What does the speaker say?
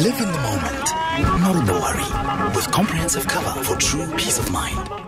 Live in the moment, not in the worry. With comprehensive cover for true peace of mind.